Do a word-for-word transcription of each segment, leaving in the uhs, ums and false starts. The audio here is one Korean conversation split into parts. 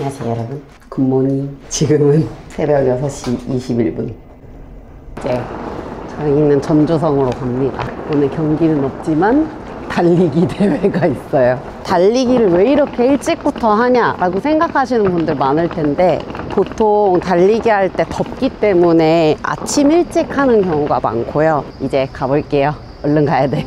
안녕하세요 여러분, 굿모닝. 지금은 새벽 여섯 시 이십일 분. 이제 저희는 전주성으로 갑니다. 오늘 경기는 없지만 달리기 대회가 있어요. 달리기를 왜 이렇게 일찍부터 하냐 라고 생각하시는 분들 많을 텐데, 보통 달리기 할 때 덥기 때문에 아침 일찍 하는 경우가 많고요. 이제 가볼게요. 얼른 가야 돼.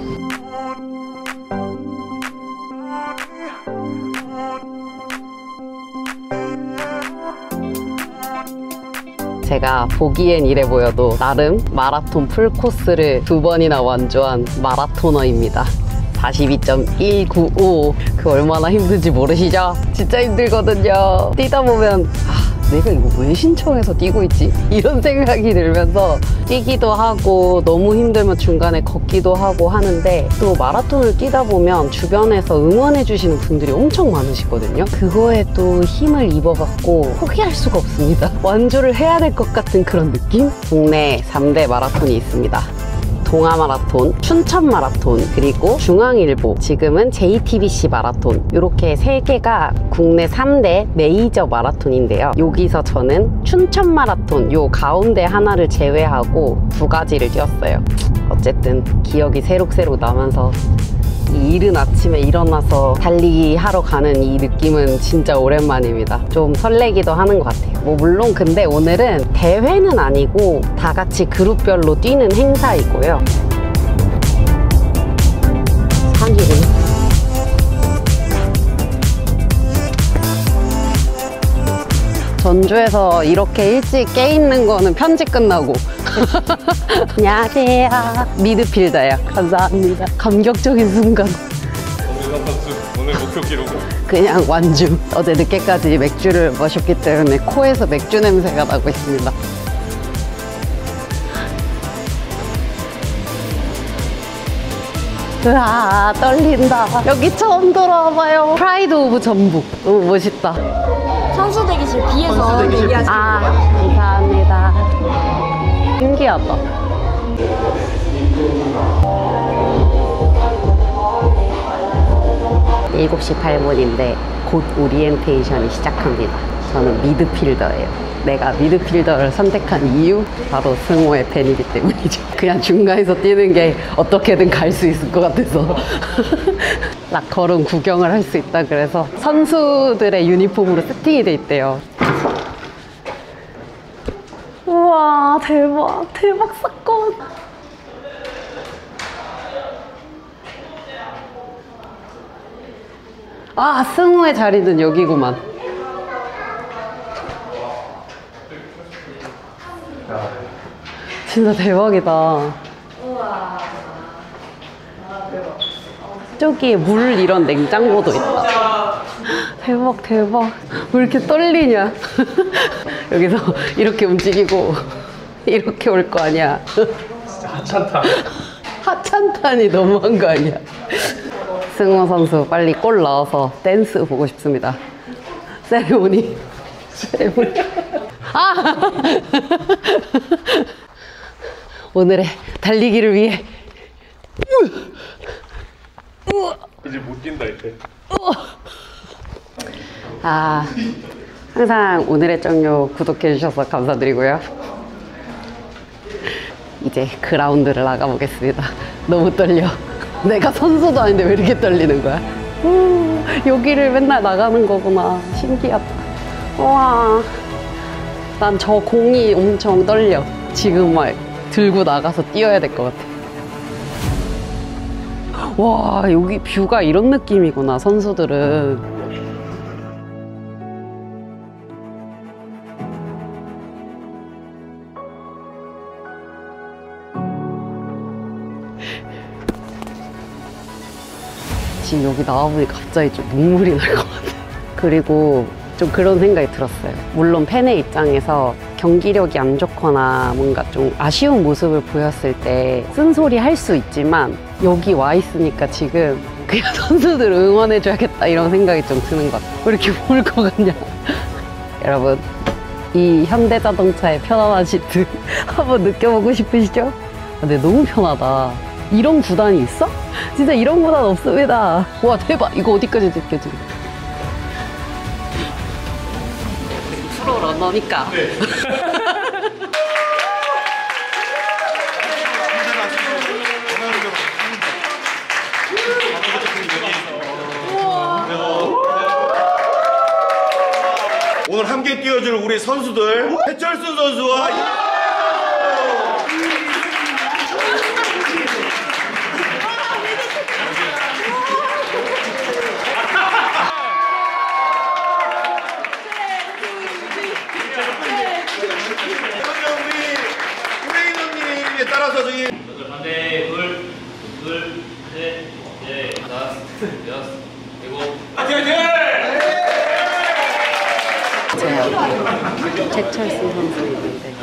제가 보기엔 이래 보여도 나름 마라톤 풀코스를 두 번이나 완주한 마라토너입니다. 사십이 점 일구오. 그 얼마나 힘든지 모르시죠? 진짜 힘들거든요. 뛰다 보면 아, 내가 이거 왜 신청해서 뛰고 있지? 이런 생각이 들면서 뛰기도 하고, 너무 힘들면 중간에 걷기도 하고 하는데, 또 마라톤을 뛰다 보면 주변에서 응원해 주시는 분들이 엄청 많으시거든요. 그거에 또 힘을 입어갖고 포기할 수가 없습니다. 완주를 해야 될 것 같은 그런 느낌? 국내 삼 대 마라톤이 있습니다. 동아마라톤, 춘천마라톤, 그리고 중앙일보, 지금은 제이티비씨 마라톤, 이렇게 세 개가 국내 삼 대 메이저 마라톤인데요. 여기서 저는 춘천마라톤 요 가운데 하나를 제외하고 두 가지를 뛰었어요. 어쨌든 기억이 새록새록 나면서 이 이른 아침에 일어나서 달리기 하러 가는 이 느낌은 진짜 오랜만입니다. 좀 설레기도 하는 것 같아요. 뭐 물론 근데 오늘은 대회는 아니고 다 같이 그룹별로 뛰는 행사이고요. 상일은 전주에서 이렇게 일찍 깨 있는 거는 편집 끝나고. 안녕하세요. 미드필더예요. 감사합니다. 감격적인 순간. 오늘 선수 오늘 목표 기록은? 그냥 완주. 어제 늦게까지 맥주를 마셨기 때문에 코에서 맥주 냄새가 나고 있습니다. 으아, 떨린다. 여기 처음 돌아와봐요. 프라이드 오브 전북. 너무 멋있다. 선수 대기실 B에서 얘기하시는 아, 거예요? 감사합니다. 신기하다. 일곱 시 팔 분인데 곧 오리엔테이션이 시작합니다. 저는 미드필더예요. 내가 미드필더를 선택한 이유? 바로 승호의 팬이기 때문이죠. 그냥 중간에서 뛰는 게 어떻게든 갈 수 있을 것 같아서 락커룸 구경을 할 수 있다 그래서 선수들의 유니폼으로 세팅이 돼 있대요. 우와, 대박, 대박 사건. 아, 승우의 자리는 여기구만. 진짜 대박이다. 우와. 저기에 물 이런 냉장고도 있다. 대박, 대박. 왜 이렇게 떨리냐? 여기서 이렇게 움직이고 이렇게 올 거 아니야. 진짜 하찮다. 하찮다니 너무한 거 아니야. 승호 선수 빨리 골 넣어서 댄스 보고 싶습니다. 세레모니. 세레모니. 아! 오늘의 달리기를 위해 이제 못 뛴다 이제. 아, 항상 오늘의 쩡요 구독해 주셔서 감사드리고요. 이제 그라운드를 나가보겠습니다. 너무 떨려. 내가 선수도 아닌데 왜 이렇게 떨리는 거야? 오, 여기를 맨날 나가는 거구나. 신기하다. 와, 난 저 공이 엄청 떨려. 지금 막 들고 나가서 뛰어야 될 것 같아. 와, 여기 뷰가 이런 느낌이구나, 선수들은. 지금 여기 나와보니까 갑자기 좀 눈물이 날 것 같아. 그리고 좀 그런 생각이 들었어요. 물론 팬의 입장에서 경기력이 안 좋거나 뭔가 좀 아쉬운 모습을 보였을 때 쓴소리 할 수 있지만, 여기 와 있으니까 지금 그냥 선수들 응원해줘야겠다 이런 생각이 좀 드는 것 같아요. 왜 이렇게 울 것 같냐. 여러분, 이 현대자동차의 편안한 시트 한번 느껴보고 싶으시죠? 근데 너무 편하다. 이런 구단이 있어? 진짜 이런 구단 없습니다. 와, 대박. 이거 어디까지 느껴지게. 언어니까. 네. 오늘 함께 뛰어줄 우리 선수들 해철수 선수와 우리 브레이너님에 따라서 저기 반대 둘, 둘, 셋, 넷, 다섯, 여섯, 일곱. 화이팅 화이팅! 제가 최철수 선수인데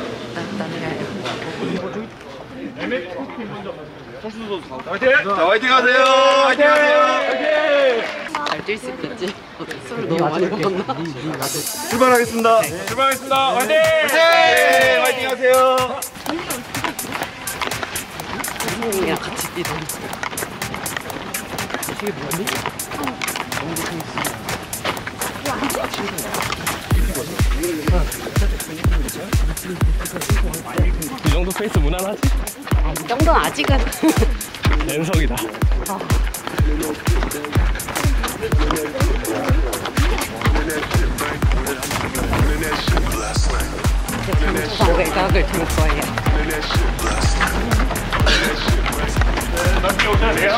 자 화이팅 하세요. 화이팅 하세요. 잘 뛸 수 있겠지? 술을 너무 많이 먹었나? 출발하겠습니다. 출발하겠습니다. 화이팅! 화이팅! 화이팅 하세요. 선생님이랑 같이 뛰던 이 정도 페이스 무난하지? 이 정도는 아직은 랜석이다. 제 장소상 외곽을 돌 거예요. 남기 오셔야 돼요?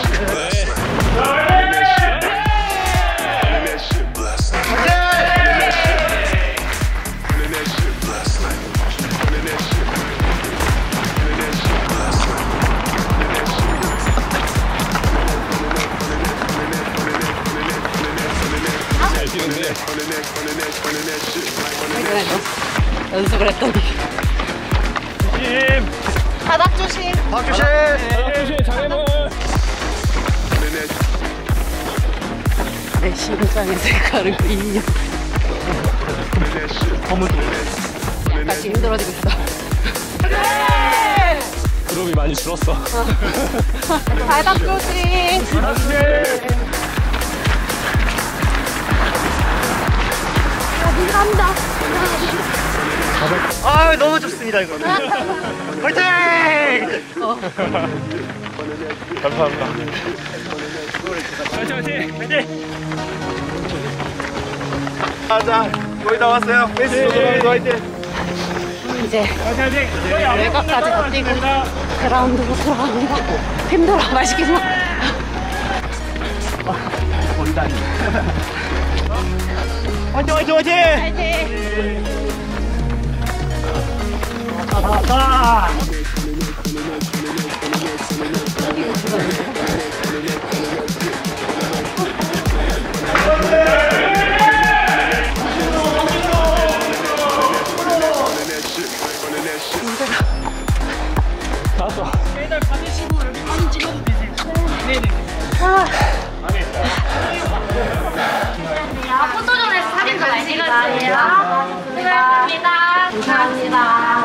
잘 뛰는데. 연습을 했더니 팀! 바닥 조심. 박주신. 조심 장애물. 내 심장의 색깔을 이년 다시 힘들어지고 있어. 그룹이 많이 줄었어. 바닥 조심. 감사합니다. 아 너무 좋습니다 이거. 화이팅! 감사합니다. 화이팅 화이팅! 화이팅! 자 거의 다 왔어요. 페이스 선수 화이팅! 이제 외곽까지 다 뛰고 그라운드로 돌아갑니다. 힘들어. 말 시키지 마. 화이팅 화이팅 화이팅! 포토존에서 사진도 많이 찍어주세요. 수고하셨습니다. 감사합니다.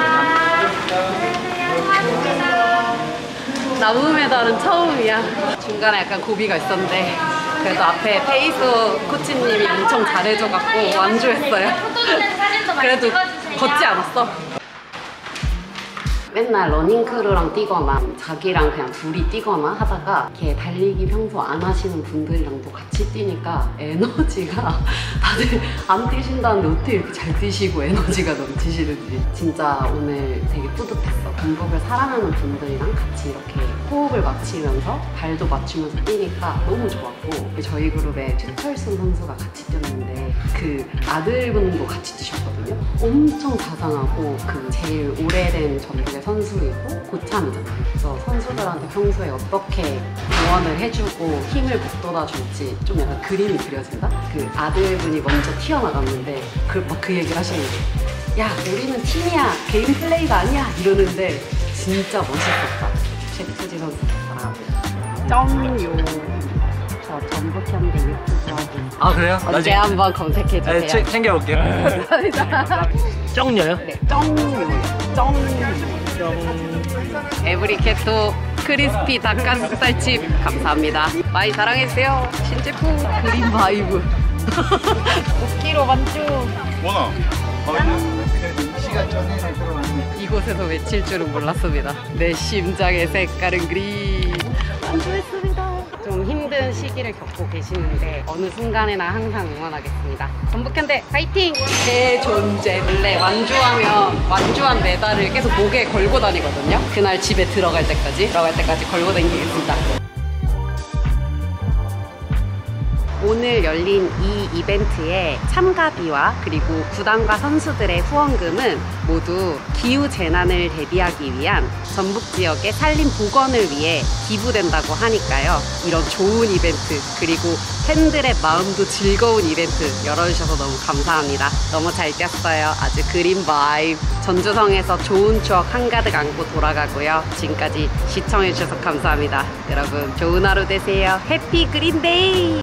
감사합니다. 나무 메달은 처음이야. 중간에 약간 고비가 있었는데 그래도 앞에 페이스 코치님이 엄청 잘해줘갖고 완주했어요. 포토존에서 사진도 많이 그래도 찍어주세요. 걷지 않았어. 맨날 러닝크루랑 뛰거나 자기랑 그냥 둘이 뛰거나 하다가 이렇게 달리기 평소 안 하시는 분들이랑도 같이 뛰니까 에너지가 다들 안 뛰신다는데 어떻게 이렇게 잘 뛰시고 에너지가 넘치시는지 진짜 오늘 되게 뿌듯했어. 전북을 사랑하는 분들이랑 같이 이렇게 호흡을 맞추면서 발도 맞추면서 뛰니까 너무 좋았고 저희 그룹에 최철순 선수가 같이 뛰었는데 그 아들분도 같이 뛰셨거든요. 엄청 자상하고 그 제일 오래된 전북의 선수이고 고참이잖아요. 그래서 선수들한테 평소에 어떻게 조언을 해주고 힘을 북돋아 줄지 좀 약간 그림이 그려진다? 그 아들분이 먼저 튀어나갔는데 그, 막 그 얘기를 하시는 거예요. 야 우리는 팀이야 개인 플레이가 아니야 이러는데 진짜 멋있었다. 최수지 선수 사랑합니다. 정요 저 전북 현대 유튜브 하고 아 그래요? 언제 한번 검색해주세요. 네, 챙- 챙겨볼게요. 감사합니다. 쩡녀요? 네, 쩡요 쩡 에브리캣도 크리스피 닭가슴살칩 감사합니다. 많이 사랑해주세요. 신제품 그린 바이브 오 킬로그램 만주. 원아. 이곳에서 외칠 줄은 몰랐습니다. 내 심장의 색깔은 그린. 완주했습니다. 좀 힘든 시기를 겪고 계시는데 어느 순간에나 항상 응원하겠습니다. 전북현대 파이팅! 제 존재를 내 완주하면 완주한 메달을 계속 목에 걸고 다니거든요. 그날 집에 들어갈 때까지 들어갈 때까지 걸고 다니겠습니다. 오늘 열린 이 이벤트의 참가비와 그리고 구단과 선수들의 후원금은 모두 기후재난을 대비하기 위한 전북 지역의 산림 복원을 위해 기부된다고 하니까요. 이런 좋은 이벤트 그리고 팬들의 마음도 즐거운 이벤트 열어주셔서 너무 감사합니다. 너무 잘 뛰었어요. 아주 그린 바이브. 전주성에서 좋은 추억 한가득 안고 돌아가고요. 지금까지 시청해주셔서 감사합니다. 여러분 좋은 하루 되세요. 해피 그린데이!